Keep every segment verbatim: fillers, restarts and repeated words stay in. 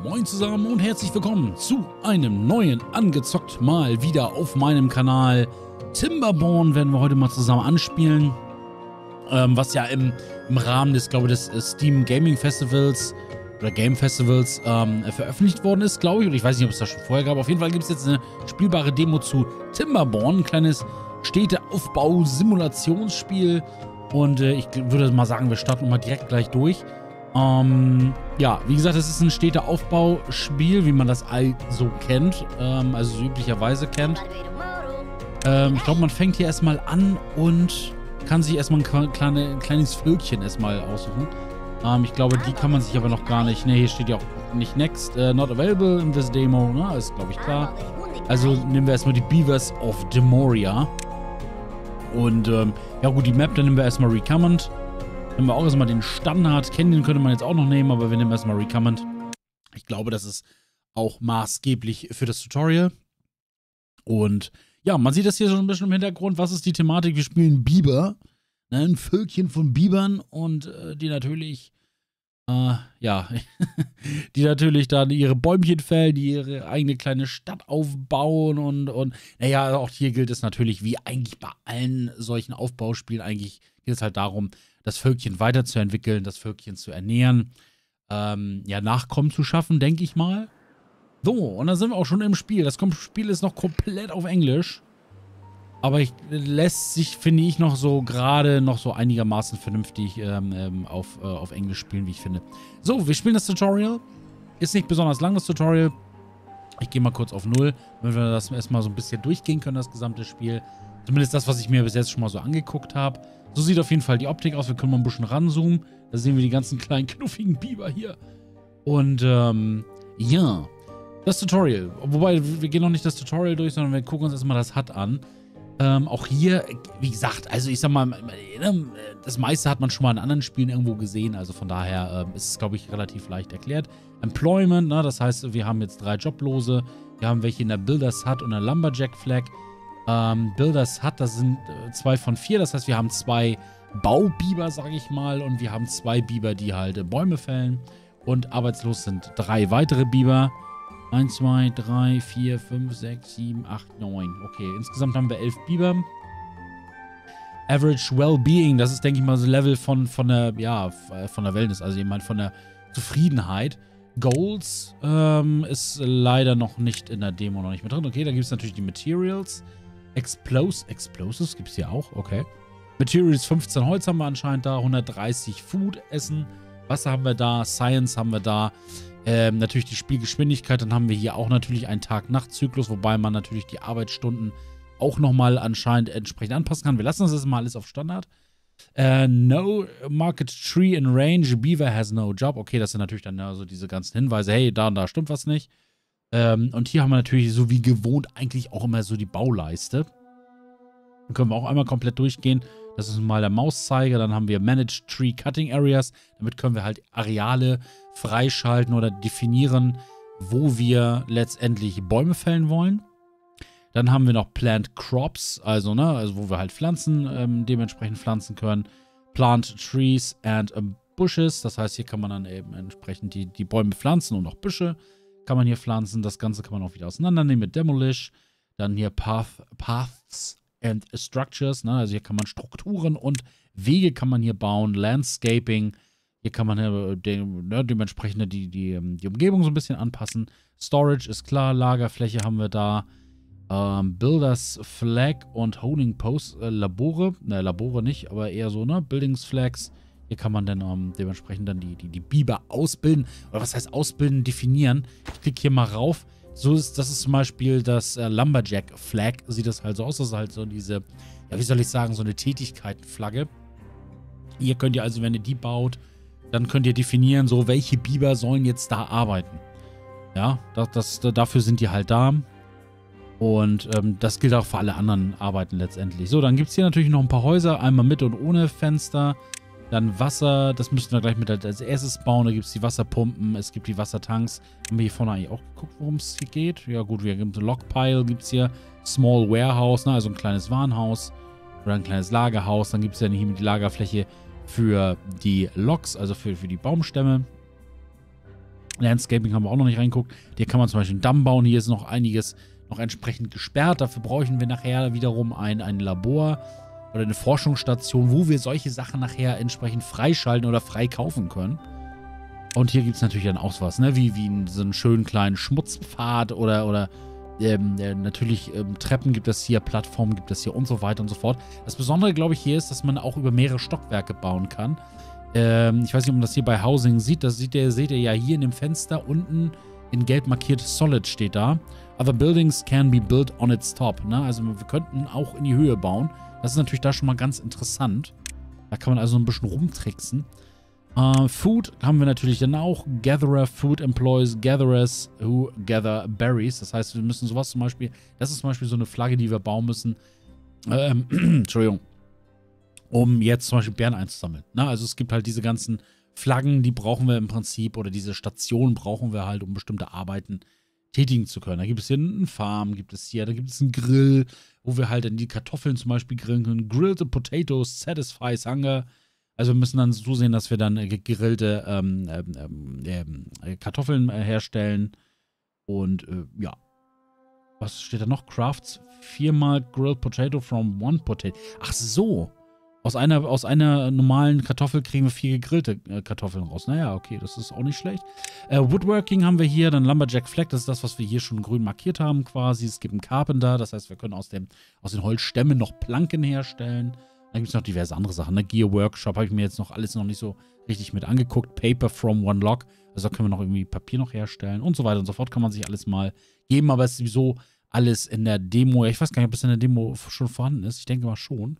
Moin zusammen und herzlich willkommen zu einem neuen Angezockt mal wieder auf meinem Kanal. Timberborn werden wir heute mal zusammen anspielen, ähm, was ja im, im Rahmen des, glaube ich, des äh, Steam Gaming Festivals oder Game Festivals ähm, veröffentlicht worden ist, glaube ich. Und ich weiß nicht, ob es das schon vorher gab. Auf jeden Fall gibt es jetzt eine spielbare Demo zu Timberborn, ein kleines Städteaufbau-Simulationsspiel. Und äh, ich würde mal sagen, wir starten mal direkt gleich durch. Ähm, ja, wie gesagt, es ist ein Städteaufbauspiel, wie man das so kennt, ähm, also so üblicherweise kennt. Ähm, ich glaube, man fängt hier erstmal an und kann sich erstmal ein, kleine, ein kleines Völkchen erstmal aussuchen. Ähm, ich glaube, die kann man sich aber noch gar nicht, ne, hier steht ja auch nicht next, uh, not available in this demo, ne, ist glaube ich klar. Also nehmen wir erstmal die Beavers of Demoria. Und, ähm, ja gut, die Map, dann nehmen wir erstmal Recommend. Nehmen wir auch erstmal den Standard. Canyon könnte man jetzt auch noch nehmen, aber wir nehmen erstmal Recommend. Ich glaube, das ist auch maßgeblich für das Tutorial. Und ja, man sieht das hier schon ein bisschen im Hintergrund. Was ist die Thematik? Wir spielen Biber. Ne, ein Völkchen von Bibern und äh, die natürlich, äh, ja, die natürlich dann ihre Bäumchen fällen, die ihre eigene kleine Stadt aufbauen und, und naja, auch hier gilt es natürlich, wie eigentlich bei allen solchen Aufbauspielen, eigentlich geht es halt darum, das Völkchen weiterzuentwickeln, das Völkchen zu ernähren, ähm, ja, Nachkommen zu schaffen, denke ich mal. So, und dann sind wir auch schon im Spiel. Das Spiel ist noch komplett auf Englisch. Aber ich, lässt sich, finde ich, noch so gerade noch so einigermaßen vernünftig ähm, ähm, auf, äh, auf Englisch spielen, wie ich finde. So, wir spielen das Tutorial. Ist nicht besonders lang, das Tutorial. Ich gehe mal kurz auf null, damit wir das erstmal so ein bisschen durchgehen können, das gesamte Spiel. Zumindest das, was ich mir bis jetzt schon mal so angeguckt habe. So sieht auf jeden Fall die Optik aus. Wir können mal ein bisschen ranzoomen. Da sehen wir die ganzen kleinen, knuffigen Biber hier. Und, ähm, ja. Das Tutorial. Wobei, wir gehen noch nicht das Tutorial durch, sondern wir gucken uns erstmal das H U D an. Ähm, auch hier, wie gesagt, also ich sag mal, das meiste hat man schon mal in anderen Spielen irgendwo gesehen. Also von daher ähm, ist es, glaube ich, relativ leicht erklärt. Employment, ne, das heißt, wir haben jetzt drei Joblose. Wir haben welche in der Builders Hut und der Lumberjack Flag. Ähm, Builders Hut, das sind äh, zwei von vier. Das heißt, wir haben zwei Baubiber, sage ich mal. Und wir haben zwei Biber, die halt äh, Bäume fällen. Und arbeitslos sind drei weitere Biber. eins, zwei, drei, vier, fünf, sechs, sieben, acht, neun. Okay, insgesamt haben wir elf Biber. Average Wellbeing, das ist, denke ich mal, so Level von, von der, ja, von der Wellness, also jemand von der Zufriedenheit. Goals ähm, ist leider noch nicht in der Demo noch nicht mit drin. Okay, da gibt es natürlich die Materials. Explos Explosives gibt es hier auch, okay. Materials, fünfzehn Holz haben wir anscheinend da, hundertdreißig Food, Essen. Wasser haben wir da, Science haben wir da. Ähm, natürlich die Spielgeschwindigkeit, dann haben wir hier auch natürlich einen Tag-Nacht-Zyklus, wobei man natürlich die Arbeitsstunden auch nochmal anscheinend entsprechend anpassen kann. Wir lassen das jetzt mal alles auf Standard. Äh, no Market Tree in Range, Beaver has no job. Okay, das sind natürlich dann also diese ganzen Hinweise, hey, da und da stimmt was nicht. Ähm, und hier haben wir natürlich so wie gewohnt eigentlich auch immer so die Bauleiste. Dann können wir auch einmal komplett durchgehen. Das ist mal der Mauszeiger. Dann haben wir Manage Tree Cutting Areas. Damit können wir halt Areale freischalten oder definieren, wo wir letztendlich Bäume fällen wollen. Dann haben wir noch Plant Crops, also, ne, also wo wir halt Pflanzen ähm, dementsprechend pflanzen können. Plant Trees and Bushes. Das heißt, hier kann man dann eben entsprechend die, die Bäume pflanzen und auch Büsche kann man hier pflanzen. Das Ganze kann man auch wieder auseinandernehmen mit Demolish. Dann hier Path, Paths and Structures, ne? Also hier kann man Strukturen und Wege kann man hier bauen, Landscaping, hier kann man hier de ne, dementsprechend die, die, die Umgebung so ein bisschen anpassen. Storage ist klar, Lagerfläche haben wir da, ähm, Builders Flag und Holding Post, äh, Labore, ne, Labore nicht, aber eher so, ne, Buildings Flags. Hier kann man dann ähm, dementsprechend dann die, die, die Biber ausbilden, oder was heißt ausbilden, definieren. Ich klicke hier mal rauf. So ist, das ist zum Beispiel das äh, Lumberjack Flag, sieht das halt so aus, das ist halt so diese, ja, wie soll ich sagen, so eine Tätigkeitenflagge. Hier könnt ihr also, wenn ihr die baut, dann könnt ihr definieren, so, welche Biber sollen jetzt da arbeiten. Ja, das, das, dafür sind die halt da. Und ähm, das gilt auch für alle anderen Arbeiten letztendlich. So, dann gibt es hier natürlich noch ein paar Häuser, einmal mit und ohne Fenster. Dann Wasser, das müssten wir gleich mit als erstes bauen. Da gibt es die Wasserpumpen, es gibt die Wassertanks. Haben wir hier vorne eigentlich auch geguckt, worum es hier geht? Ja gut, wir haben so Lockpile, gibt es hier Small Warehouse, ne, also ein kleines Warenhaus oder ein kleines Lagerhaus. Dann gibt es ja hier die Lagerfläche für die Logs, also für, für die Baumstämme. Landscaping haben wir auch noch nicht reingeguckt. Hier kann man zum Beispiel einen Damm bauen. Hier ist noch einiges noch entsprechend gesperrt. Dafür brauchen wir nachher wiederum ein, ein Labor oder eine Forschungsstation, wo wir solche Sachen nachher entsprechend freischalten oder frei kaufen können. Und hier gibt es natürlich dann auch was, ne? Wie, wie so einen schönen kleinen Schmutzpfad oder, oder ähm, äh, natürlich ähm, Treppen gibt es hier, Plattformen gibt es hier und so weiter und so fort. Das Besondere, glaube ich, hier ist, dass man auch über mehrere Stockwerke bauen kann. Ähm, ich weiß nicht, ob man das hier bei Housing sieht. Das sieht ihr, seht ihr ja hier in dem Fenster unten in gelb markiert Solid steht da. Other buildings can be built on its top. Ne? Also wir könnten auch in die Höhe bauen. Das ist natürlich da schon mal ganz interessant. Da kann man also ein bisschen rumtricksen. Uh, Food haben wir natürlich dann auch. Gatherer, Food Employees, Gatherers who gather berries. Das heißt, wir müssen sowas zum Beispiel, das ist zum Beispiel so eine Flagge, die wir bauen müssen. Ähm, Entschuldigung. Um jetzt zum Beispiel Beeren einzusammeln. Na, also es gibt halt diese ganzen Flaggen, die brauchen wir im Prinzip, oder diese Stationen brauchen wir halt, um bestimmte Arbeiten tätigen zu können. Da gibt es hier eine Farm, gibt es hier, da gibt es einen Grill, wo wir halt dann die Kartoffeln zum Beispiel grillen können. Grilled potatoes satisfies hunger. Also wir müssen dann zusehen, dass wir dann gegrillte ähm, ähm, ähm, Kartoffeln äh, herstellen. Und äh, ja. Was steht da noch? Crafts viermal Grilled Potato from one Potato. Ach so. Aus einer, aus einer normalen Kartoffel kriegen wir vier gegrillte äh, Kartoffeln raus. Naja, okay, das ist auch nicht schlecht. Äh, Woodworking haben wir hier, dann Lumberjack Flag, das ist das, was wir hier schon grün markiert haben quasi. Es gibt einen Carpenter, das heißt, wir können aus, dem, aus den Holzstämmen noch Planken herstellen. Dann gibt es noch diverse andere Sachen. Ne? Gear Workshop habe ich mir jetzt noch alles noch nicht so richtig mit angeguckt. Paper from One Log, also da können wir noch irgendwie Papier noch herstellen und so weiter und so fort. Kann man sich alles mal geben, aber es ist sowieso alles in der Demo. Ich weiß gar nicht, ob es in der Demo schon vorhanden ist. Ich denke mal schon.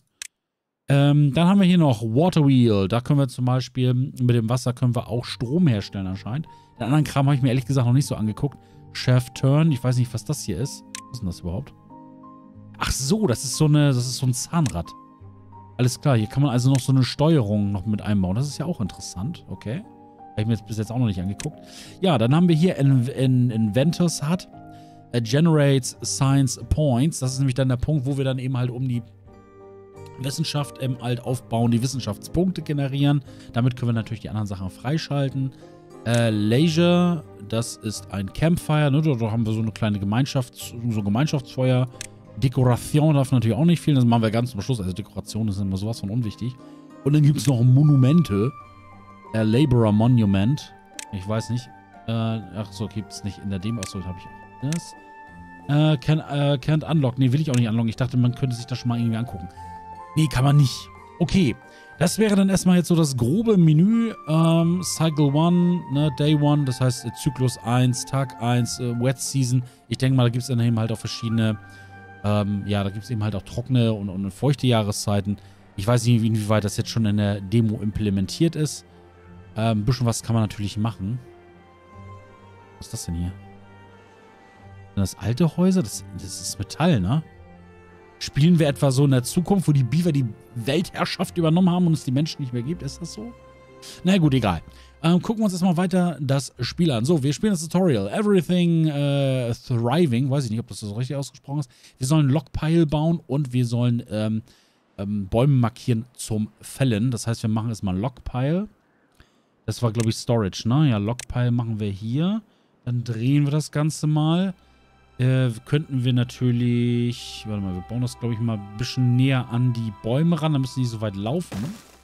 Ähm, dann haben wir hier noch Water Wheel. Da können wir zum Beispiel mit dem Wasser können wir auch Strom herstellen anscheinend. Den anderen Kram habe ich mir ehrlich gesagt noch nicht so angeguckt. Chef Turn. Ich weiß nicht, was das hier ist. Was ist denn das überhaupt? Ach so, das ist so eine, das ist so ein Zahnrad. Alles klar, hier kann man also noch so eine Steuerung noch mit einbauen. Das ist ja auch interessant. Okay. Habe ich mir jetzt bis jetzt auch noch nicht angeguckt. Ja, dann haben wir hier in, in Inventors Hut. Uh, generates Science Points. Das ist nämlich dann der Punkt, wo wir dann eben halt um die Wissenschaft ähm, halt aufbauen, die Wissenschaftspunkte generieren. Damit können wir natürlich die anderen Sachen freischalten. Äh, Leisure, das ist ein Campfire. Ne? Da, da haben wir so eine kleine Gemeinschaft, so ein Gemeinschaftsfeuer. Dekoration darf natürlich auch nicht fehlen. Das machen wir ganz zum Schluss. Also Dekoration ist immer sowas von unwichtig. Und dann gibt es noch Monumente. Äh, Laborer Monument. Ich weiß nicht. Äh, ach so, gibt es nicht in der Demo. Achso, habe ich auch das. Äh, can, äh, can't unlock. Nee, will ich auch nicht unlocken. Ich dachte, man könnte sich das schon mal irgendwie angucken. Nee, kann man nicht. Okay. Das wäre dann erstmal jetzt so das grobe Menü. Ähm, Cycle eins, ne, Day eins, das heißt äh, Zyklus eins, Tag eins, äh, Wet Season. Ich denke mal, da gibt es dann eben halt auch verschiedene, ähm, ja, da gibt es eben halt auch trockene und, und feuchte Jahreszeiten. Ich weiß nicht, inwieweit das jetzt schon in der Demo implementiert ist. Ähm, ein bisschen was kann man natürlich machen. Was ist das denn hier? Sind das alte Häuser? Das, das ist Metall, ne? Spielen wir etwa so in der Zukunft, wo die Beaver die Weltherrschaft übernommen haben und es die Menschen nicht mehr gibt? Ist das so? Na gut, egal. Ähm, gucken wir uns erstmal weiter das Spiel an. So, wir spielen das Tutorial. Everything uh, Thriving. Weiß ich nicht, ob das so richtig ausgesprochen ist. Wir sollen Lockpile bauen und wir sollen ähm, ähm, Bäume markieren zum Fällen. Das heißt, wir machen erstmal Lockpile. Das war, glaube ich, Storage, ne? Ja, Lockpile machen wir hier. Dann drehen wir das Ganze mal. Äh, könnten wir natürlich, warte mal, wir bauen das, glaube ich, mal ein bisschen näher an die Bäume ran, dann müssen die so weit laufen.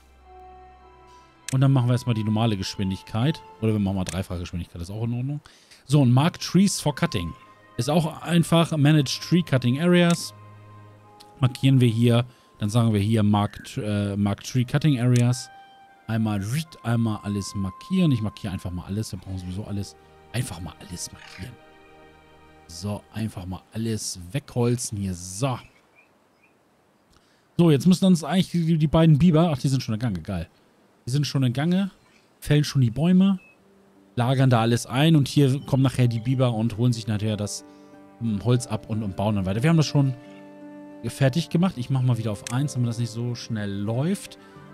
Und dann machen wir erstmal die normale Geschwindigkeit. Oder wir machen mal dreifache Geschwindigkeit, das ist auch in Ordnung. So, und Mark Trees for Cutting. Ist auch einfach, Manage Tree Cutting Areas. Markieren wir hier, dann sagen wir hier Mark, äh, Mark Tree Cutting Areas. Einmal, einmal alles markieren. Ich markiere einfach mal alles, wir brauchen sowieso alles. Einfach mal alles markieren. So, einfach mal alles wegholzen hier. So. So, jetzt müssen uns eigentlich die, die beiden Biber... Ach, die sind schon in Gange. Geil. Die sind schon in Gange. Fällen schon die Bäume. Lagern da alles ein. Und hier kommen nachher die Biber und holen sich nachher das hm, Holz ab und, und bauen dann weiter. Wir haben das schon fertig gemacht. Ich mache mal wieder auf eins, damit das nicht so schnell läuft.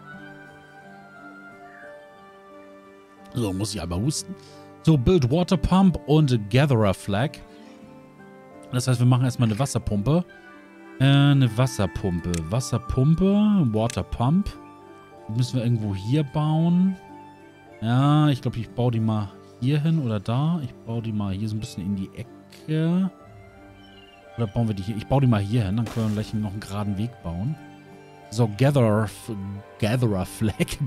So, muss ich aber husten. So, Build Water Pump und Gatherer Flag. Das heißt, wir machen erstmal eine Wasserpumpe. Äh, eine Wasserpumpe. Wasserpumpe, Water Pump. Die müssen wir irgendwo hier bauen. Ja, ich glaube, ich baue die mal hier hin oder da. Ich baue die mal hier so ein bisschen in die Ecke. Oder bauen wir die hier? Ich baue die mal hier hin, dann können wir gleich noch einen geraden Weg bauen. So, Gatherer, Gatherer Flag.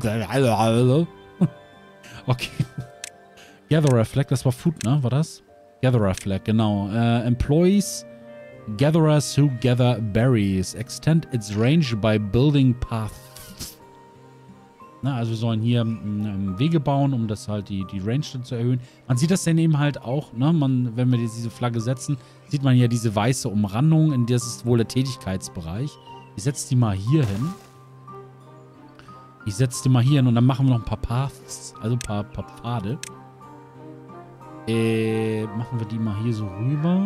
Okay. Gatherer Flag, das war Food, ne? War das? Gatherer Flag, genau. Uh, employees, gatherers who gather berries. Extend its range by building paths. Na, also wir sollen hier ähm, Wege bauen, um das halt die, die Range zu erhöhen. Man sieht das dann eben halt auch, ne? Man, wenn wir diese Flagge setzen, sieht man ja diese weiße Umrandung, in das ist wohl der Tätigkeitsbereich. Ich setze die mal hier hin. Ich setze die mal hier hin und dann machen wir noch ein paar Paths, also ein paar, paar Pfade. Äh, machen wir die mal hier so rüber.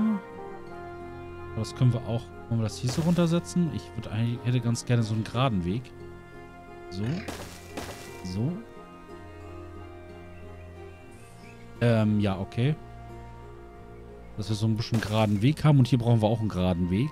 Das können wir auch, wollen wir das hier so runtersetzen? Ich würde eigentlich, hätte ganz gerne so einen geraden Weg. So. So. Ähm, ja, okay. Dass wir so ein bisschen geraden Weg haben und hier brauchen wir auch einen geraden Weg.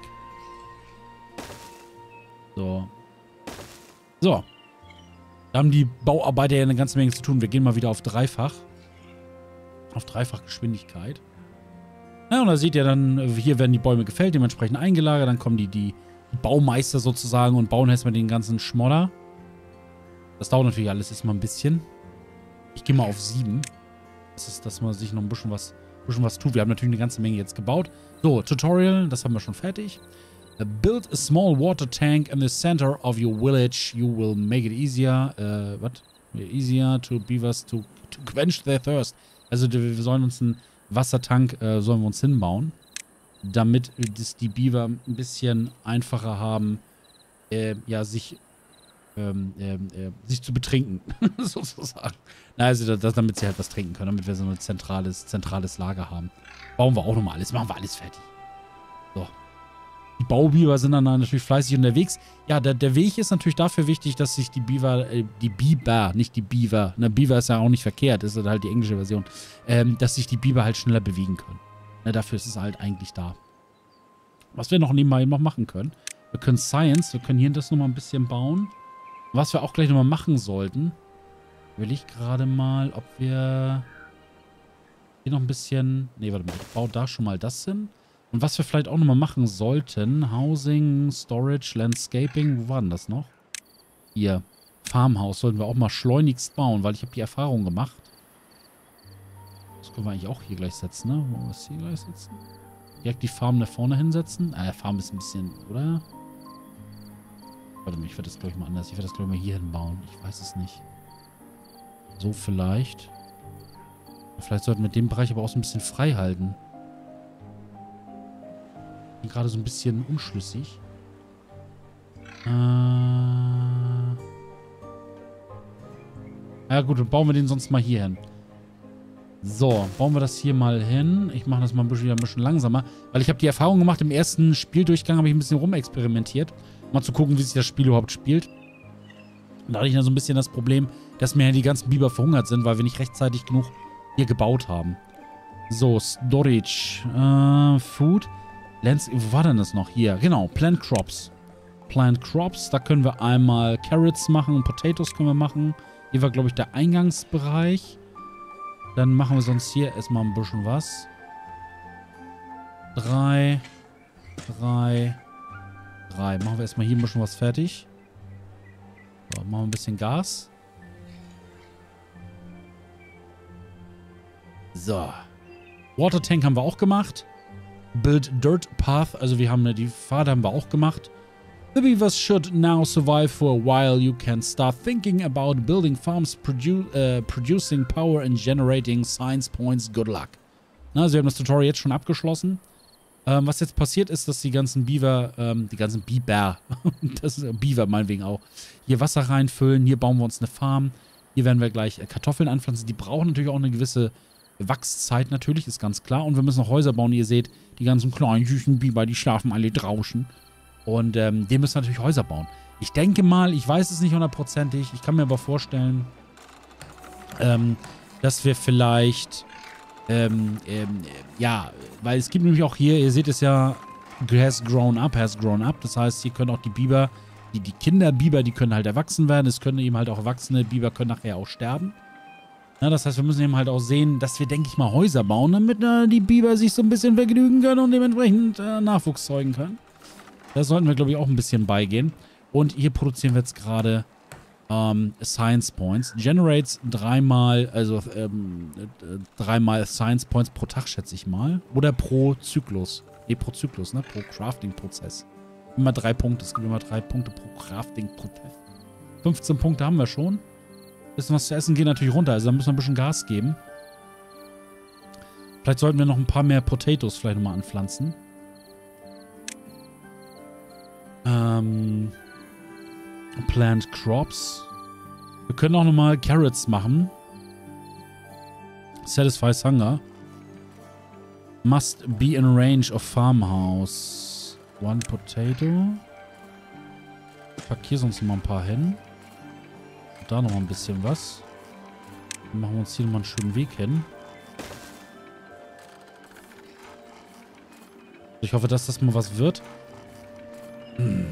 So. So. Da haben die Bauarbeiter ja eine ganze Menge zu tun. Wir gehen mal wieder auf Dreifach. Auf Dreifachgeschwindigkeit. Ja, und da seht ihr dann, hier werden die Bäume gefällt, dementsprechend eingelagert. Dann kommen die, die, die Baumeister sozusagen und bauen erstmal den ganzen Schmodder. Das dauert natürlich alles erstmal ein bisschen. Ich gehe mal auf sieben. Das ist, dass man sich noch ein bisschen was, ein bisschen was tut. Wir haben natürlich eine ganze Menge jetzt gebaut. So, Tutorial, das haben wir schon fertig. Uh, build a small water tank in the center of your village. You will make it easier. Uh, what? Easier to beavers to, to quench their thirst. Also wir sollen uns einen Wassertank, äh, sollen wir uns hinbauen, damit das die Beaver ein bisschen einfacher haben, äh, ja, sich, ähm, äh, äh, sich zu betrinken, sozusagen. Na, also das, damit sie halt was trinken können, damit wir so ein zentrales, zentrales Lager haben. Bauen wir auch nochmal alles, machen wir alles fertig. So. Die Baubiber sind dann natürlich fleißig unterwegs. Ja, der, der Weg ist natürlich dafür wichtig, dass sich die Beaver, äh, die Biber, nicht die Beaver, ne, Beaver ist ja auch nicht verkehrt, das ist halt die englische Version, ähm, dass sich die Biber halt schneller bewegen können. Ne, dafür ist es halt eigentlich da. Was wir noch nebenbei noch machen können, wir können Science, wir können hier das nochmal ein bisschen bauen. Was wir auch gleich nochmal machen sollten, will ich gerade mal, ob wir hier noch ein bisschen, ne, warte mal, ich baue da schon mal das hin. Und was wir vielleicht auch nochmal machen sollten, Housing, Storage, Landscaping, wo war denn das noch? Hier, Farmhaus sollten wir auch mal schleunigst bauen, weil ich habe die Erfahrung gemacht. Das können wir eigentlich auch hier gleich setzen, ne? Wollen wir das hier gleich setzen? Direkt die Farm da vorne hinsetzen. Ah, der Farm ist ein bisschen, oder? Warte mal, ich werde das glaube ich mal anders. Ich werde das glaube ich mal hier hinbauen. Ich weiß es nicht. So vielleicht. Vielleicht sollten wir den Bereich aber auch so ein bisschen frei halten. Gerade so ein bisschen unschlüssig. Äh ja gut, dann bauen wir den sonst mal hier hin. So, bauen wir das hier mal hin. Ich mache das mal ein bisschen, ein bisschen langsamer. Weil ich habe die Erfahrung gemacht, im ersten Spieldurchgang habe ich ein bisschen rumexperimentiert. Mal zu gucken, wie sich das Spiel überhaupt spielt. Und da hatte ich dann so ein bisschen das Problem, dass mir die ganzen Biber verhungert sind, weil wir nicht rechtzeitig genug hier gebaut haben. So, Storage. Äh, Food. Lands wo war denn das noch? Hier, genau, Plant Crops. Plant Crops, da können wir einmal Carrots machen und Potatoes können wir machen. Hier war, glaube ich, der Eingangsbereich. Dann machen wir sonst hier erstmal ein bisschen was. Drei, drei, drei. Machen wir erstmal hier ein bisschen was fertig. So, machen wir ein bisschen Gas. So. Water Tank haben wir auch gemacht. Build Dirt Path, also wir haben die Pfade haben wir auch gemacht. The beavers should now survive for a while. You can start thinking about building farms, produ uh, producing power and generating science points. Good luck. Na, also wir haben das Tutorial jetzt schon abgeschlossen. Ähm, was jetzt passiert ist, dass die ganzen Beaver, ähm, die ganzen Biber, das ist Beaver meinetwegen auch, hier Wasser reinfüllen. Hier bauen wir uns eine Farm. Hier werden wir gleich äh, Kartoffeln anpflanzen. Die brauchen natürlich auch eine gewisse Wachszeit natürlich, ist ganz klar. Und wir müssen noch Häuser bauen. Ihr seht, die ganzen kleinen, süßen Biber, die schlafen alle draußen. Und ähm, die müssen natürlich Häuser bauen. Ich denke mal, ich weiß es nicht hundertprozentig, ich kann mir aber vorstellen, ähm, dass wir vielleicht, ähm, ähm, ja, weil es gibt nämlich auch hier, ihr seht es ja, has grown up, has grown up. Das heißt, hier können auch die Biber, die, die Kinderbiber, die können halt erwachsen werden. Es können eben halt auch erwachsene Biber, können nachher auch sterben. Ja, das heißt, wir müssen eben halt auch sehen, dass wir, denke ich mal, Häuser bauen, damit äh, die Biber sich so ein bisschen vergnügen können und dementsprechend äh, Nachwuchs zeugen können. Da sollten wir, glaube ich, auch ein bisschen beigehen. Und hier produzieren wir jetzt gerade ähm, Science Points. Generates dreimal, also ähm, äh, dreimal Science Points pro Tag, schätze ich mal. Oder pro Zyklus. Ne, pro Zyklus, ne? Pro Crafting-Prozess. Immer drei Punkte. Es gibt immer drei Punkte pro Crafting-Prozess. fünfzehn Punkte haben wir schon. Bisschen was zu essen geht natürlich runter. Also da müssen wir ein bisschen Gas geben. Vielleicht sollten wir noch ein paar mehr Potatoes vielleicht nochmal anpflanzen. Ähm, Plant Crops. Wir können auch nochmal Carrots machen. Satisfies Hunger. Must be in range of farmhouse. One potato. Ich pack hier sonst noch mal ein paar hin. Und da noch mal ein bisschen was. Dann machen wir uns hier nochmal einen schönen Weg hin. Ich hoffe, dass das mal was wird. Hm.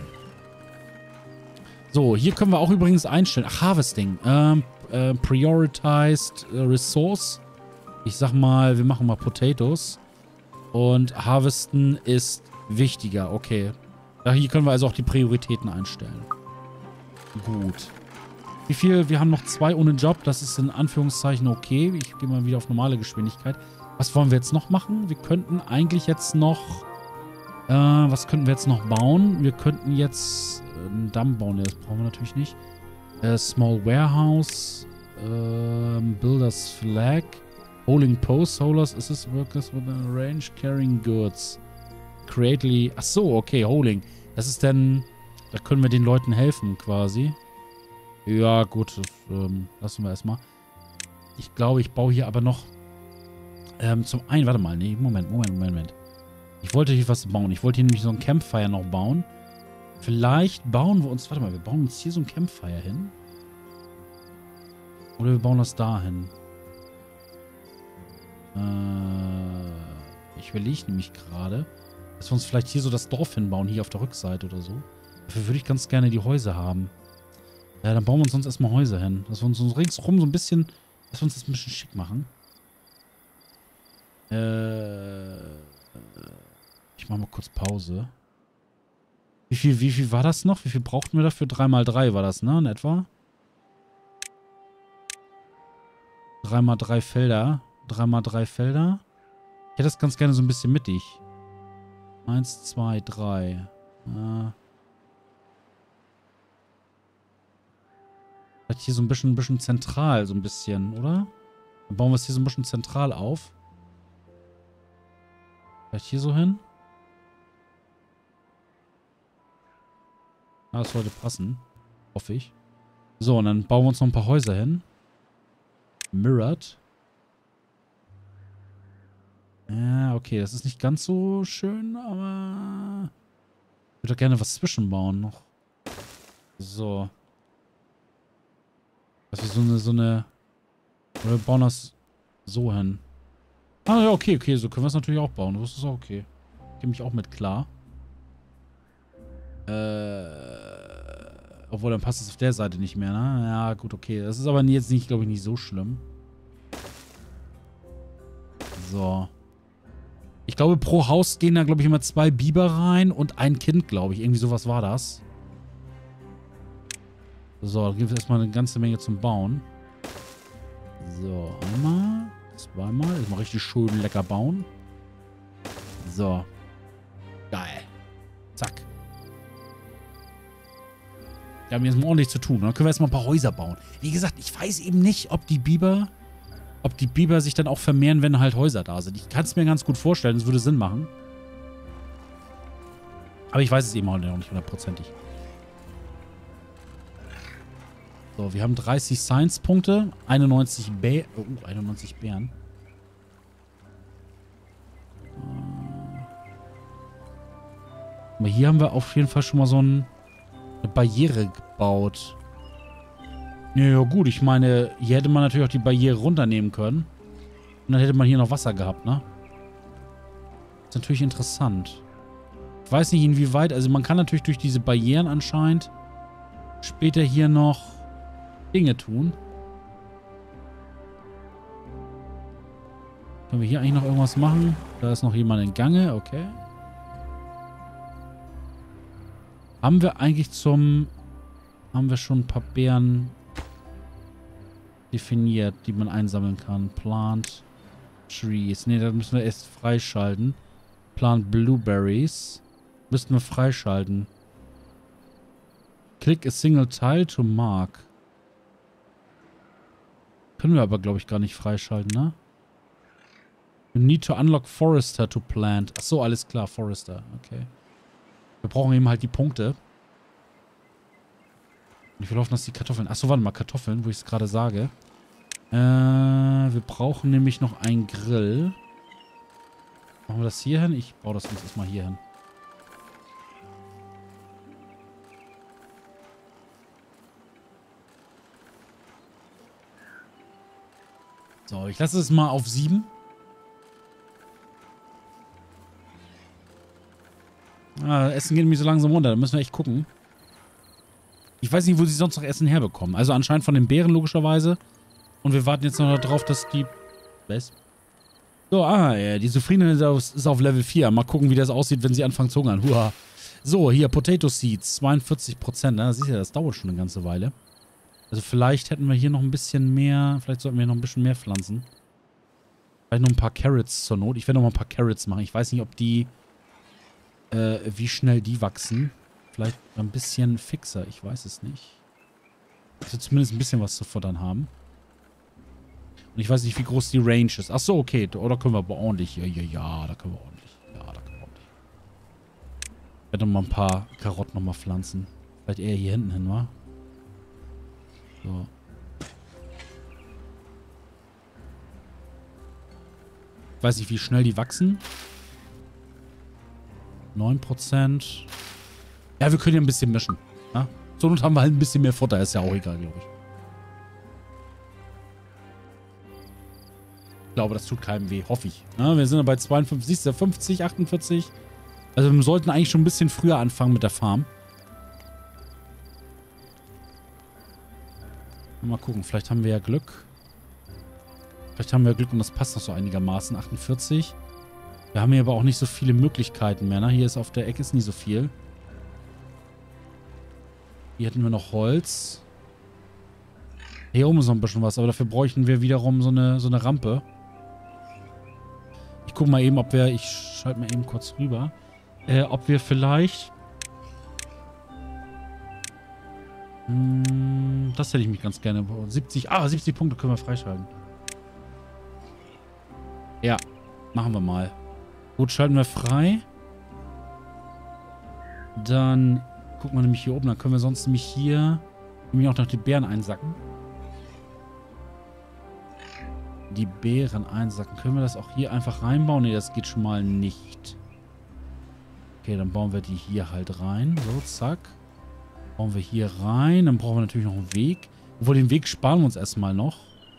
So, hier können wir auch übrigens einstellen. Ach, Harvesting. Ähm, äh, prioritized äh, Resource. Ich sag mal, wir machen mal Potatoes. Und Harvesten ist wichtiger. Okay. Ja, hier können wir also auch die Prioritäten einstellen. Gut. Wie viel? Wir haben noch zwei ohne Job. Das ist in Anführungszeichen okay. Ich gehe mal wieder auf normale Geschwindigkeit. Was wollen wir jetzt noch machen? Wir könnten eigentlich jetzt noch... Äh, was könnten wir jetzt noch bauen? Wir könnten jetzt äh, einen Damm bauen. Ja, das brauchen wir natürlich nicht. Äh, Small Warehouse. Äh, Builder's Flag. Holding Post Holders. Is this workers with a range carrying goods? Creately. Ach so, okay, Holding. Das ist dann... Da können wir den Leuten helfen, quasi. Ja, gut. Das, ähm, lassen wir erstmal. Ich glaube, ich baue hier aber noch... Ähm, zum einen... Warte mal. Nee, Moment, Moment, Moment, Moment. Ich wollte hier was bauen. Ich wollte hier nämlich so ein Campfire noch bauen. Vielleicht bauen wir uns... Warte mal, wir bauen uns hier so ein Campfire hin. Oder wir bauen das da hin. Äh, ich überlege nämlich gerade, dass wir uns vielleicht hier so das Dorf hinbauen, hier auf der Rückseite oder so. Dafür würde ich ganz gerne die Häuser haben. Ja, dann bauen wir uns sonst erstmal Häuser hin. Dass wir uns so ringsrum so ein bisschen, dass wir uns das ein bisschen schick machen. Äh, ich mache mal kurz Pause. Wie viel, wie viel war das noch? Wie viel brauchten wir dafür? drei mal drei war das, ne? In etwa? drei mal drei Felder. drei mal drei Felder. Ich hätte das ganz gerne so ein bisschen mittig. eins, zwei, drei. Ja. Vielleicht hier so ein bisschen, ein bisschen zentral, so ein bisschen, oder? Dann bauen wir es hier so ein bisschen zentral auf. Vielleicht hier so hin. Ah, das sollte passen. Hoffe ich. So, und dann bauen wir uns noch ein paar Häuser hin. Mirrored. Ja, okay, das ist nicht ganz so schön, aber ich würde doch gerne was zwischenbauen noch. So. Dass wir so eine, so eine... Oder wir bauen das so hin. Ah, ja, okay, okay, so können wir es natürlich auch bauen. Das ist auch okay. Gehe mich auch mit klar. Äh... Obwohl, dann passt es auf der Seite nicht mehr, ne? Ja, gut, okay. Das ist aber jetzt nicht, glaube ich, nicht so schlimm. So. Ich glaube, pro Haus gehen da, glaube ich, immer zwei Biber rein und ein Kind, glaube ich. Irgendwie sowas war das. So, da gibt es erstmal eine ganze Menge zum Bauen. So, einmal, zweimal. Jetzt mal richtig schön lecker bauen. So. Geil. Zack. Wir haben jetzt mal ordentlich zu tun. Dann können wir erstmal ein paar Häuser bauen. Wie gesagt, ich weiß eben nicht, ob die Biber... Ob die Biber sich dann auch vermehren, wenn halt Häuser da sind. Ich kann es mir ganz gut vorstellen, es würde Sinn machen. Aber ich weiß es eben auch noch nicht hundertprozentig. So, wir haben dreißig Science-Punkte, einundneunzig Bä oh, einundneunzig Bären. Aber hier haben wir auf jeden Fall schon mal so ein, eine Barriere gebaut. Ja, ja, gut, ich meine, hier hätte man natürlich auch die Barriere runternehmen können. Und dann hätte man hier noch Wasser gehabt, ne? Das ist natürlich interessant. Ich weiß nicht, inwieweit, also man kann natürlich durch diese Barrieren anscheinend später hier noch Dinge tun. Können wir hier eigentlich noch irgendwas machen? Da ist noch jemand in Gange. Okay. Haben wir eigentlich zum... Haben wir schon ein paar Beeren definiert, die man einsammeln kann? Plant Trees. Ne, da müssen wir erst freischalten. Plant Blueberries. Müssten wir freischalten. Click a single tile to mark. Können wir aber, glaube ich, gar nicht freischalten, ne? You need to unlock Forester to plant. Achso, alles klar, Forester. Okay. Wir brauchen eben halt die Punkte. Und wie laufen das die Kartoffeln? Achso, warte mal, Kartoffeln, wo ich es gerade sage. Äh, wir brauchen nämlich noch einen Grill. Machen wir das hier hin? Ich baue das jetzt erstmal hier hin. So, ich lasse es mal auf sieben. Ah, Essen geht nämlich so langsam runter. Da müssen wir echt gucken. Ich weiß nicht, wo sie sonst noch Essen herbekommen. Also anscheinend von den Bären logischerweise. Und wir warten jetzt noch darauf, dass die... Was? So, ah, ja, die Zufriedenheit ist auf, ist auf Level vier. Mal gucken, wie das aussieht, wenn sie anfangen zu hungern. Huha. So, hier, Potato Seeds. zweiundvierzig Prozent. Das ist ja, das dauert schon eine ganze Weile. Also vielleicht hätten wir hier noch ein bisschen mehr... Vielleicht sollten wir noch ein bisschen mehr pflanzen. Vielleicht noch ein paar Carrots zur Not. Ich werde noch mal ein paar Carrots machen. Ich weiß nicht, ob die... Äh, wie schnell die wachsen. Vielleicht ein bisschen fixer. Ich weiß es nicht. Also zumindest ein bisschen was zu futtern haben. Und ich weiß nicht, wie groß die Range ist. Achso, okay. Oder können wir aber ordentlich. Ja, ja, ja, da können wir ordentlich. Ja, da können wir ordentlich. Ich werde noch mal ein paar Karotten noch mal pflanzen. Vielleicht eher hier hinten hin, wa? So. Ich weiß nicht, wie schnell die wachsen. neun Prozent. Ja, wir können ja ein bisschen mischen. Ja? So Not haben wir halt ein bisschen mehr Futter. Ist ja auch egal, glaube ich. Ich glaube, das tut keinem weh. Hoffe ich. Ja, wir sind ja bei zweiundfünfzig, siehst du, fünfzig, achtundvierzig. Also wir sollten eigentlich schon ein bisschen früher anfangen mit der Farm. Mal gucken, vielleicht haben wir ja Glück. Vielleicht haben wir Glück und das passt noch so einigermaßen. achtundvierzig. Wir haben hier aber auch nicht so viele Möglichkeiten mehr, ne? Hier ist auf der Ecke ist nie so viel. Hier hätten wir noch Holz. Hier oben ist noch ein bisschen was, aber dafür bräuchten wir wiederum so eine, so eine Rampe. Ich gucke mal eben, ob wir... Ich schalte mal eben kurz rüber. Äh, ob wir vielleicht... Mh, das hätte ich mich ganz gerne... siebzig... Ah, siebzig Punkte können wir freischalten. Ja, machen wir mal. Gut, schalten wir frei. Dann gucken wir nämlich hier oben. Dann können wir sonst nämlich hier nämlich auch noch die Beeren einsacken. Die Beeren einsacken. Können wir das auch hier einfach reinbauen? Ne, das geht schon mal nicht. Okay, dann bauen wir die hier halt rein. So, zack. Bauen wir hier rein. Dann brauchen wir natürlich noch einen Weg. Obwohl, den Weg sparen wir uns erstmal noch.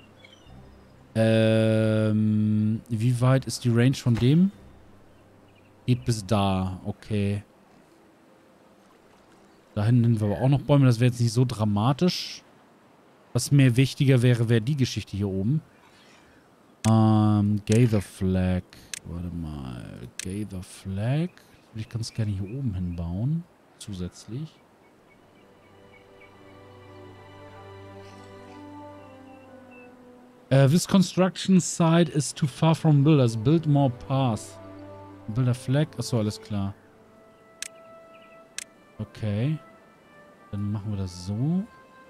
Ähm, wie weit ist die Range von dem? Geht bis da. Okay. Da hinten haben wir aber auch noch Bäume. Das wäre jetzt nicht so dramatisch. Was mir wichtiger wäre, wäre die Geschichte hier oben. Ähm, Gather Flag. Warte mal. Gather Flag. Würde ich ganz gerne hier oben hinbauen. Zusätzlich. Uh, this construction site is too far from builders. Build more paths. Build a flag. Achso, alles klar. Okay. Dann machen wir das so.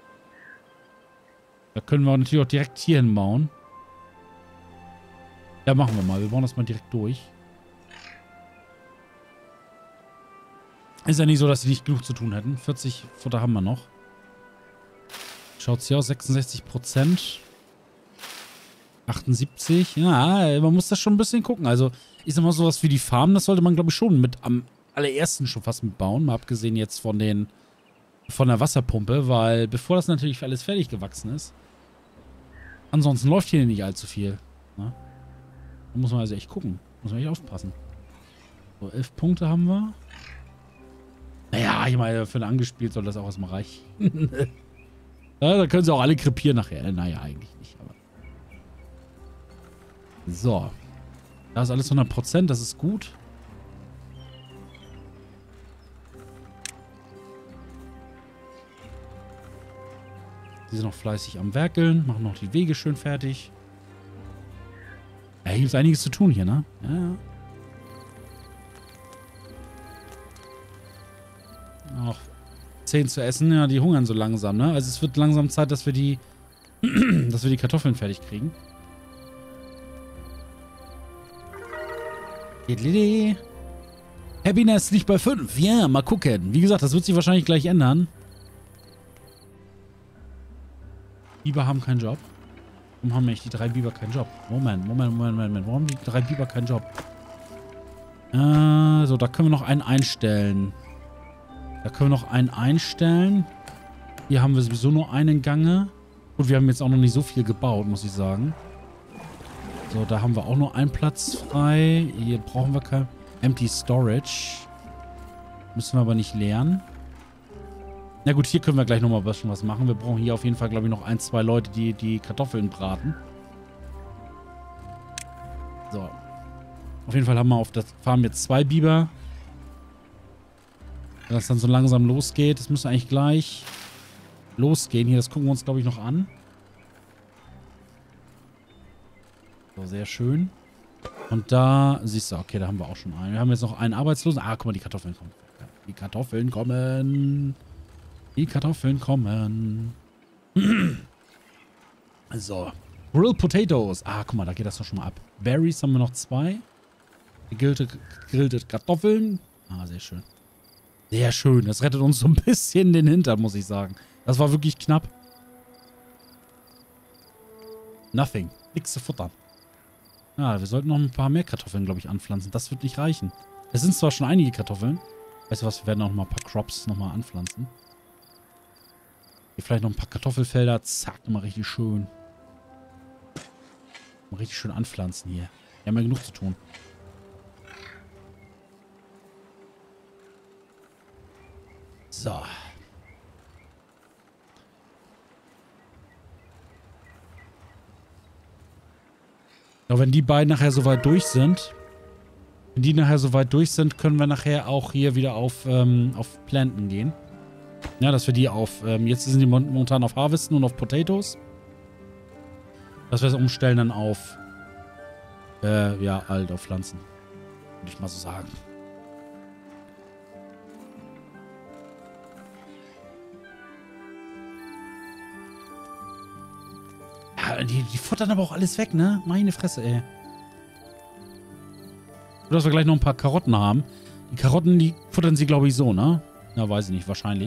Da können wir natürlich auch direkt hier hinbauen. Ja, machen wir mal. Wir bauen das mal direkt durch. Ist ja nicht so, dass sie nicht genug zu tun hätten. vierzig Futter haben wir noch. Schaut's hier aus. sechsundsechzig Prozent. achtundsiebzig. Ja, man muss das schon ein bisschen gucken. Also, ich sag mal, sowas wie die Farm, das sollte man, glaube ich, schon mit am allerersten schon fast mitbauen. Mal abgesehen jetzt von den von der Wasserpumpe, weil bevor das natürlich alles fertig gewachsen ist, ansonsten läuft hier nicht allzu viel. Ne? Da muss man also echt gucken. Muss man echt aufpassen. So, elf Punkte haben wir. Naja, ich meine, für ein angespielt soll das auch erstmal reichen. Ja, da können sie auch alle krepieren nachher. Naja, eigentlich nicht, aber. So. Da ist alles hundert Prozent, das ist gut. Die sind noch fleißig am Werkeln, machen noch die Wege schön fertig. Ja, hier gibt es einiges zu tun hier, ne? Ja, ja. Auch zehn zu essen, ja, die hungern so langsam, ne? Also es wird langsam Zeit, dass wir die, dass wir die Kartoffeln fertig kriegen. Happiness liegt bei fünf. Ja, mal gucken. Wie gesagt, das wird sich wahrscheinlich gleich ändern. Biber haben keinen Job. Warum haben eigentlich die drei Biber keinen Job? Moment, Moment, Moment, Moment. Warum haben die drei Biber keinen Job? Äh, so, da können wir noch einen einstellen. Da können wir noch einen einstellen. Hier haben wir sowieso nur einen Gange. Und wir haben jetzt auch noch nicht so viel gebaut, muss ich sagen. So, da haben wir auch nur einen Platz frei. Hier brauchen wir kein Empty Storage. Müssen wir aber nicht leeren. Na gut, hier können wir gleich nochmal was, was machen. Wir brauchen hier auf jeden Fall, glaube ich, noch ein, zwei Leute, die die Kartoffeln braten. So. Auf jeden Fall haben wir auf der Farm jetzt zwei Biber. Wenn das dann so langsam losgeht, das müsste eigentlich gleich losgehen. Hier, das gucken wir uns, glaube ich, noch an. So, sehr schön. Und da, siehst du, okay, da haben wir auch schon einen. Wir haben jetzt noch einen Arbeitslosen. Ah, guck mal, die Kartoffeln kommen. Die Kartoffeln kommen. Die Kartoffeln kommen. So. Grilled Potatoes. Ah, guck mal, da geht das doch schon mal ab. Berries haben wir noch zwei. Gegrillte, gegrillte Kartoffeln. Ah, sehr schön. Sehr schön. Das rettet uns so ein bisschen den Hintern, muss ich sagen. Das war wirklich knapp. Nothing. Nichts zu futtern. Ja, wir sollten noch ein paar mehr Kartoffeln, glaube ich, anpflanzen. Das wird nicht reichen. Es sind zwar schon einige Kartoffeln. Weißt du was, wir werden auch noch mal ein paar Crops nochmal anpflanzen. Hier vielleicht noch ein paar Kartoffelfelder. Zack, nochmal richtig schön. Mal richtig schön anpflanzen hier. Wir haben ja genug zu tun. So. Aber wenn die beiden nachher soweit durch sind, wenn die nachher soweit durch sind, können wir nachher auch hier wieder auf, ähm, auf Planten gehen. Ja, dass wir die auf, ähm, jetzt sind die momentan auf Harvesten und auf Potatoes. Dass wir es umstellen dann auf, äh, ja, halt auf Pflanzen. Würde ich mal so sagen. Ja, die, die futtern aber auch alles weg, ne? Meine Fresse, ey. Oder dass wir gleich noch ein paar Karotten haben. Die Karotten, die futtern sie, glaube ich, so, ne? Na, weiß ich nicht, wahrscheinlich.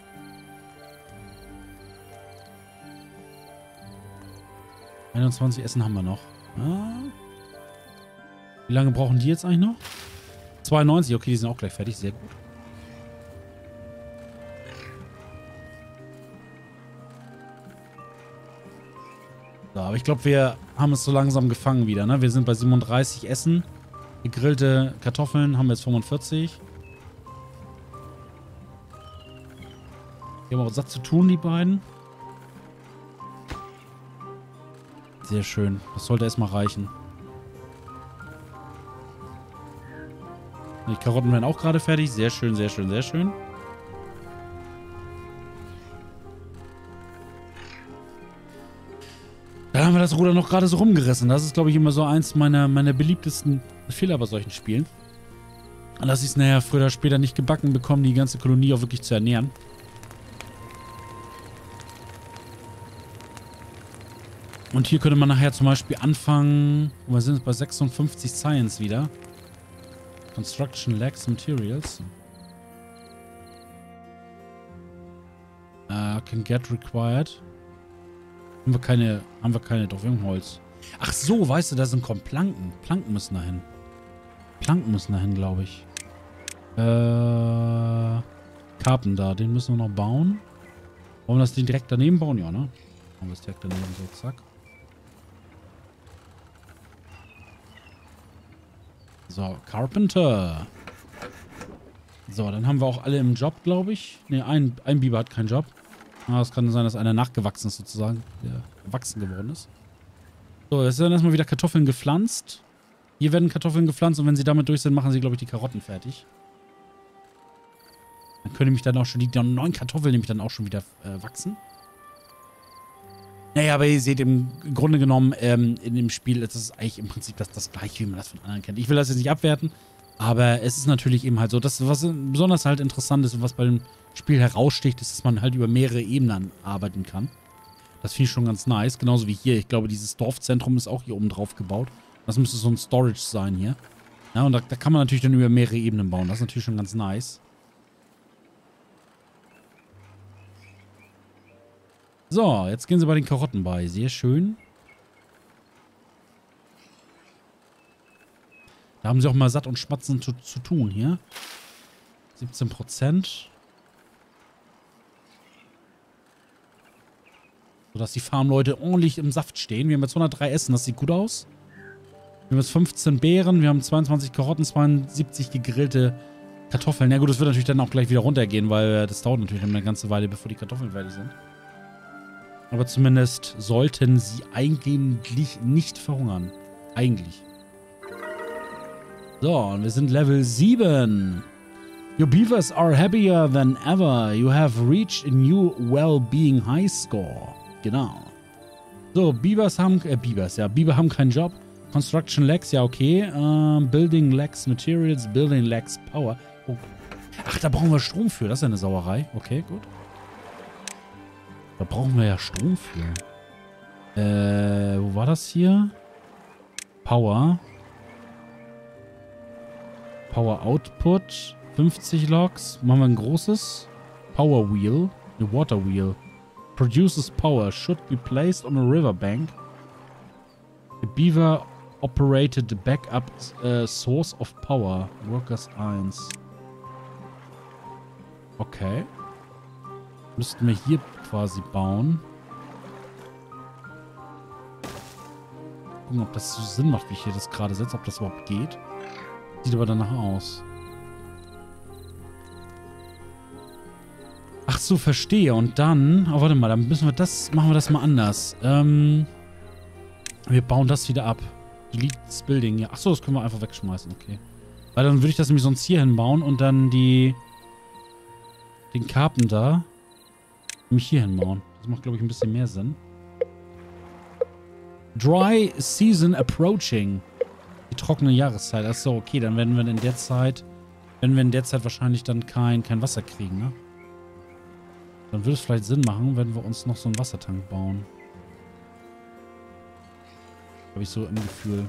einundzwanzig Essen haben wir noch. Ah. Wie lange brauchen die jetzt eigentlich noch? zweiundneunzig, okay, die sind auch gleich fertig, sehr gut. So, aber ich glaube, wir haben es so langsam gefangen wieder, ne? Wir sind bei siebenunddreißig Essen. Gegrillte Kartoffeln haben wir jetzt fünfundvierzig. Die haben auch satt zu tun, die beiden. Sehr schön. Das sollte erstmal reichen. Die Karotten werden auch gerade fertig. Sehr schön, sehr schön, sehr schön. Da haben wir das Ruder noch gerade so rumgerissen. Das ist, glaube ich, immer so eins meiner, meiner beliebtesten Fehler bei solchen Spielen. Dass ich es nachher früher oder später nicht gebacken bekomme, die ganze Kolonie auch wirklich zu ernähren. Und hier könnte man nachher zum Beispiel anfangen. Wir sind jetzt bei sechsundfünfzig Science wieder. Construction lacks materials. Uh, can get required. Haben wir keine, haben wir keine, doch, wir haben Holz. Ach so, weißt du, da sind kommen Planken. Planken müssen dahin. Planken müssen dahin, glaube ich. Äh, Carpenter, den müssen wir noch bauen. Wollen wir das den direkt daneben bauen? Ja, ne? Machen wir das direkt daneben, so, zack. So, Carpenter. So, dann haben wir auch alle im Job, glaube ich. Ne, ein, ein Biber hat keinen Job. Ah, es kann sein, dass einer nachgewachsen ist, sozusagen. Der erwachsen geworden ist. So, jetzt werden erstmal wieder Kartoffeln gepflanzt. Hier werden Kartoffeln gepflanzt und wenn sie damit durch sind, machen sie, glaube ich, die Karotten fertig. Dann können nämlich dann auch schon die neuen Kartoffeln nämlich dann auch schon wieder äh, wachsen. Naja, aber ihr seht im Grunde genommen ähm, in dem Spiel, das ist eigentlich im Prinzip das, das gleiche, wie man das von anderen kennt. Ich will das jetzt nicht abwerten, aber es ist natürlich eben halt so, dass was besonders halt interessant ist und was bei dem Spiel heraussticht, ist, dass man halt über mehrere Ebenen arbeiten kann. Das finde ich schon ganz nice, genauso wie hier. Ich glaube, dieses Dorfzentrum ist auch hier oben drauf gebaut. Das müsste so ein Storage sein hier. Ja, und da, da kann man natürlich dann über mehrere Ebenen bauen. Das ist natürlich schon ganz nice. So, jetzt gehen sie bei den Karotten bei. Sehr schön. Da haben sie auch mal satt und schmatzen zu, zu tun hier. siebzehn Prozent. Sodass die Farmleute ordentlich im Saft stehen. Wir haben jetzt hundertdrei Essen. Das sieht gut aus. Wir haben jetzt fünfzehn Beeren. Wir haben zweiundzwanzig Karotten, zweiundsiebzig gegrillte Kartoffeln. Na gut, das wird natürlich dann auch gleich wieder runtergehen, weil das dauert natürlich eine ganze Weile, bevor die Kartoffeln fertig sind. Aber zumindest sollten sie eigentlich nicht verhungern. Eigentlich. So, und wir sind Level sieben. Your beavers are happier than ever. You have reached a new well-being high score. Genau. So, Beavers haben... Äh, Beavers, ja. Beaver haben keinen Job. Construction lacks, ja, okay. Uh, building lacks materials. Building lacks power. Oh. Ach, da brauchen wir Strom für. Das ist ja eine Sauerei. Okay, gut. Da brauchen wir ja Strom für. Äh, wo war das hier? Power. Power Output. fünfzig Logs. Machen wir ein großes. Power Wheel. Eine Water Wheel. Produces power. Should be placed on a riverbank. The beaver operated the backup uh, source of power. Workers eins. Okay. Müssten wir hier quasi bauen. Gucken, ob das so Sinn macht, wie ich hier das gerade setze. Ob das überhaupt geht. Sieht aber danach aus. Ach so, verstehe. Und dann... Oh, warte mal. Dann müssen wir das... Machen wir das mal anders. Ähm... Wir bauen das wieder ab. Delete this building. Ja. Ach so, das können wir einfach wegschmeißen. Okay. Weil dann würde ich das nämlich sonst hier hinbauen und dann die... Den Carpenter... mich hier hinbauen. Das macht, glaube ich, ein bisschen mehr Sinn. Dry Season Approaching. Die trockene Jahreszeit. Achso, okay, dann werden wir in der Zeit... Werden wir in der Zeit wahrscheinlich dann kein, kein Wasser kriegen, ne? Dann würde es vielleicht Sinn machen, wenn wir uns noch so einen Wassertank bauen. Habe ich so im Gefühl.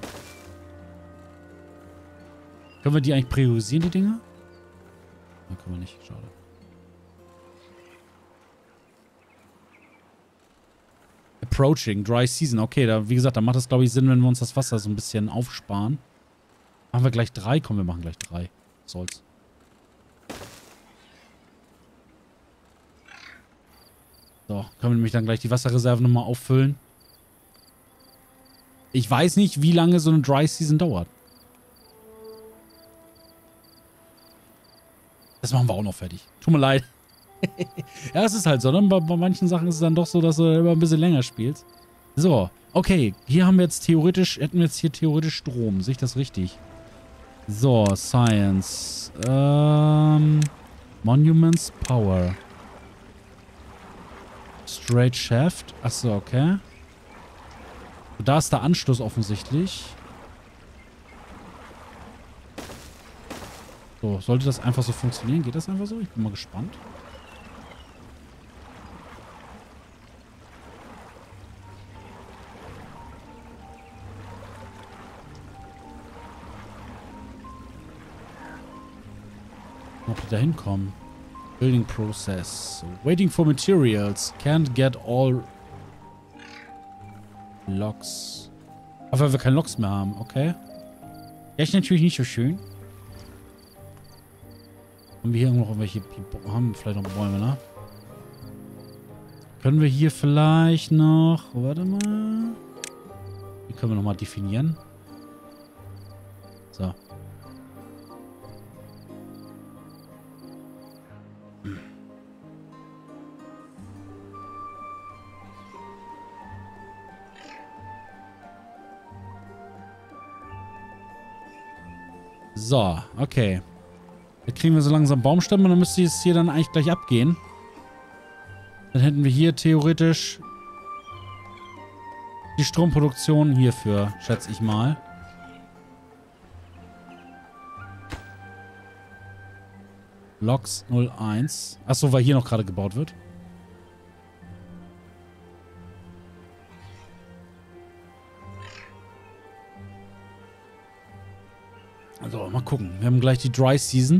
Können wir die eigentlich priorisieren, die Dinge? Nein, können wir nicht. Schade. Approaching, Dry Season. Okay, da, wie gesagt, da macht es, glaube ich, Sinn, wenn wir uns das Wasser so ein bisschen aufsparen. Machen wir gleich drei? Komm, wir machen gleich drei. Was soll's. So, können wir nämlich dann gleich die Wasserreserve nochmal auffüllen. Ich weiß nicht, wie lange so eine Dry Season dauert. Das machen wir auch noch fertig. Tut mir leid. Ja, es ist halt so, ne? Bei, bei manchen Sachen ist es dann doch so, dass du immer ein bisschen länger spielst. So, okay. Hier haben wir jetzt theoretisch, hätten wir jetzt hier theoretisch Strom. Sehe ich das richtig? So, Science. Ähm, Monuments, Power. Straight Shaft. Achso, okay. Da ist der Anschluss offensichtlich. So, sollte das einfach so funktionieren? Geht das einfach so? Ich bin mal gespannt. Ob wir da hinkommen. Building process. Waiting for materials. Can't get all Logs. Aber weil wir keine Logs mehr haben, okay. Ja, ist natürlich nicht so schön. Haben wir hier noch irgendwelche... Haben vielleicht noch Bäume, ne? Können wir hier vielleicht noch... Warte mal. Die können wir nochmal definieren. So. So, okay. Da kriegen wir so langsam Baumstämme und dann müsste es hier dann eigentlich gleich abgehen. Dann hätten wir hier theoretisch die Stromproduktion hierfür, schätze ich mal. Loks null eins. Achso, weil hier noch gerade gebaut wird. Also, mal gucken. Wir haben gleich die Dry Season.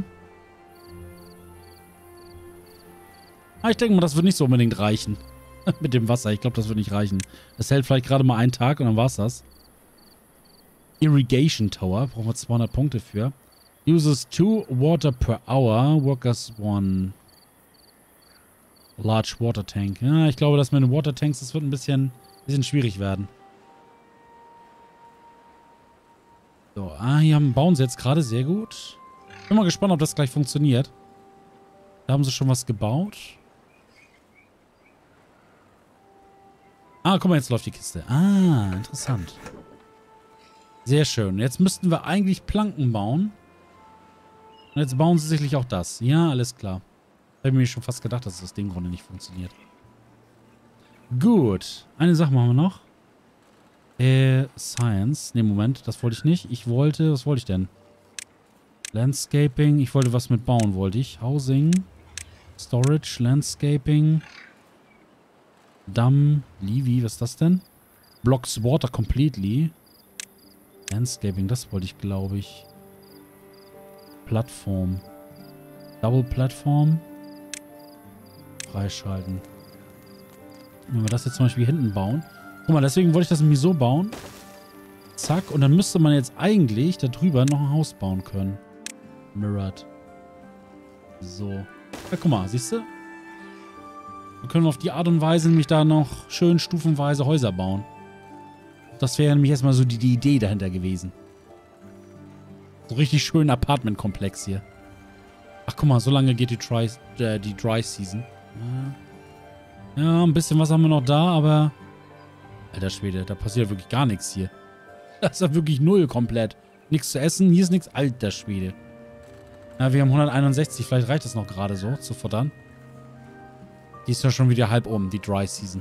Aber ich denke mal, das wird nicht so unbedingt reichen. Mit dem Wasser. Ich glaube, das wird nicht reichen. Das hält vielleicht gerade mal einen Tag und dann war's das. Irrigation Tower. Brauchen wir zweihundert Punkte für. Uses two water per hour. Workers one. Large water tank. Ja, ich glaube, das mit den Water Tanks, das wird ein bisschen, bisschen schwierig werden. So, ah, hier haben, bauen sie jetzt gerade sehr gut. Bin mal gespannt, ob das gleich funktioniert. Da haben sie schon was gebaut. Ah, guck mal, jetzt läuft die Kiste. Ah, interessant. Sehr schön. Jetzt müssten wir eigentlich Planken bauen. Und jetzt bauen sie sicherlich auch das. Ja, alles klar. Da habe ich mir schon fast gedacht, dass das aus dem Grunde nicht funktioniert. Gut. Eine Sache machen wir noch. Äh, Science. Ne, Moment. Das wollte ich nicht. Ich wollte... Was wollte ich denn? Landscaping. Ich wollte was mit bauen, wollte ich. Housing. Storage. Landscaping. Damm. Levy. Was ist das denn? Blocks water completely. Landscaping. Das wollte ich, glaube ich. Plattform. Double Plattform. Freischalten. Wenn wir das jetzt zum Beispiel hinten bauen. Guck mal, deswegen wollte ich das nämlich so bauen. Zack. Und dann müsste man jetzt eigentlich da drüber noch ein Haus bauen können. Mirrored. So. Ja, guck mal, siehst du? Wir können auf die Art und Weise nämlich da noch schön stufenweise Häuser bauen. Das wäre nämlich erstmal so die, die Idee dahinter gewesen. So richtig schön Apartment-Komplex hier. Ach, guck mal, so lange geht die Dry, äh, die Dry Season. Ja. Ja, ein bisschen was haben wir noch da, aber... Alter Schwede, da passiert wirklich gar nichts hier. Das ist ja wirklich null komplett. Nichts zu essen, hier ist nichts. Alter Schwede. Ja, wir haben hunderteinundsechzig, vielleicht reicht das noch gerade so zu futtern. Die ist ja schon wieder halb um, die Dry Season.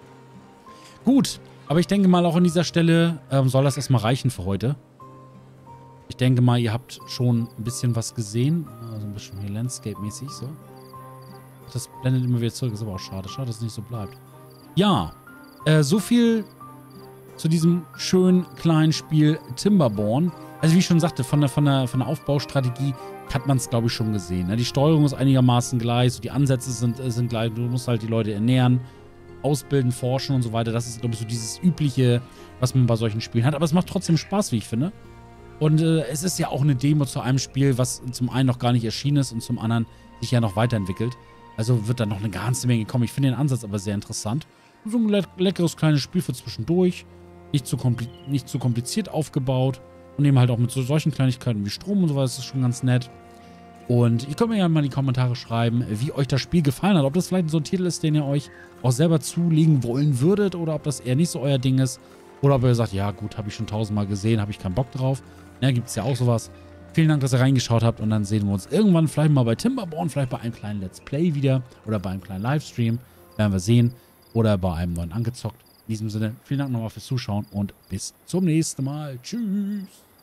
Gut, aber ich denke mal, auch an dieser Stelle ähm, soll das erstmal reichen für heute. Ich denke mal, ihr habt schon ein bisschen was gesehen. Also ein bisschen hier Landscape-mäßig, so. Das blendet immer wieder zurück, ist aber auch schade. Schade, dass es nicht so bleibt. Ja, äh, so viel zu diesem schönen kleinen Spiel Timberborn. Also wie ich schon sagte, von der, von der, von der Aufbaustrategie hat man es, glaube ich, schon gesehen. Ne? Die Steuerung ist einigermaßen gleich, so die Ansätze sind, sind gleich. Du musst halt die Leute ernähren, ausbilden, forschen und so weiter. Das ist, glaube ich, so dieses Übliche, was man bei solchen Spielen hat. Aber es macht trotzdem Spaß, wie ich finde. Und äh, es ist ja auch eine Demo zu einem Spiel, was zum einen noch gar nicht erschienen ist und zum anderen sich ja noch weiterentwickelt. Also wird da noch eine ganze Menge kommen. Ich finde den Ansatz aber sehr interessant. So ein le leckeres kleines Spiel für zwischendurch. Nicht zu, nicht zu kompliziert aufgebaut. Und eben halt auch mit so solchen Kleinigkeiten wie Strom und so weiter. Das ist schon ganz nett. Und ihr könnt mir ja mal in die Kommentare schreiben, wie euch das Spiel gefallen hat. Ob das vielleicht so ein Titel ist, den ihr euch auch selber zulegen wollen würdet. Oder ob das eher nicht so euer Ding ist. Oder ob ihr sagt, ja gut, habe ich schon tausendmal gesehen, habe ich keinen Bock drauf. Ja, gibt es ja auch sowas. Vielen Dank, dass ihr reingeschaut habt. Und dann sehen wir uns irgendwann vielleicht mal bei Timberborn. Vielleicht bei einem kleinen Let's Play wieder. Oder bei einem kleinen Livestream. Werden wir sehen. Oder bei einem neuen Angezockt. In diesem Sinne, vielen Dank nochmal fürs Zuschauen. Und bis zum nächsten Mal. Tschüss.